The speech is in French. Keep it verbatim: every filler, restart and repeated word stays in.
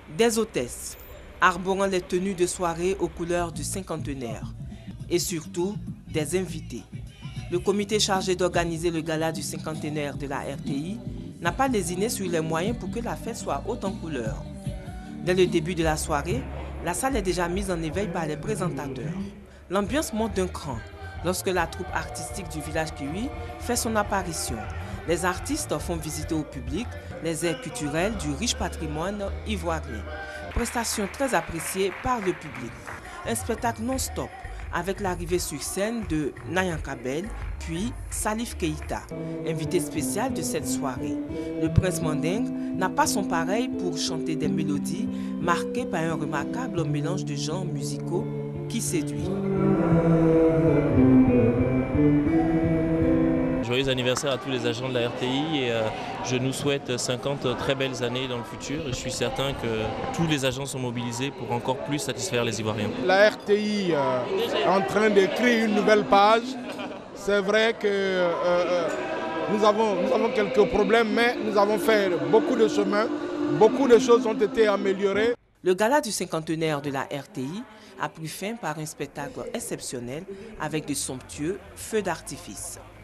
Des hôtesses, arborant les tenues de soirée aux couleurs du cinquantenaire. Et surtout, des invités. Le comité chargé d'organiser le gala du cinquantenaire de la R T I n'a pas lésiné sur les moyens pour que la fête soit haute en couleurs. Dès le début de la soirée, la salle est déjà mise en éveil par les présentateurs. L'ambiance monte d'un cran lorsque la troupe artistique du village Kiwi fait son apparition. Les artistes font visiter au public les airs culturels du riche patrimoine ivoirien. Prestation très appréciée par le public. Un spectacle non-stop avec l'arrivée sur scène de Nayanka Bell, puis Salif Keïta, invité spécial de cette soirée. Le prince mandingue n'a pas son pareil pour chanter des mélodies marquées par un remarquable mélange de genres musicaux qui séduit. Joyeux anniversaire à tous les agents de la R T I et euh, je nous souhaite cinquante très belles années dans le futur et je suis certain que tous les agents sont mobilisés pour encore plus satisfaire les Ivoiriens. La R T I euh, est en train d'écrire une nouvelle page. C'est vrai que euh, euh, nous, avons, nous avons quelques problèmes, mais nous avons fait beaucoup de chemin. Beaucoup de choses ont été améliorées. Le gala du cinquantenaire de la R T I a pris fin par un spectacle exceptionnel avec de somptueux feux d'artifice.